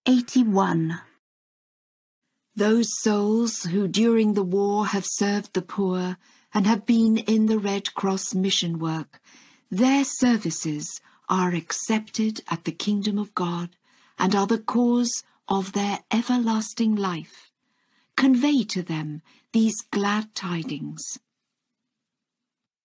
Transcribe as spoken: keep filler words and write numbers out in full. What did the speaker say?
eighty-one. Those souls who during the war have served the poor and have been in the Red Cross mission work, their services are accepted at the kingdom of God and are the cause of their everlasting life. Convey to them these glad tidings.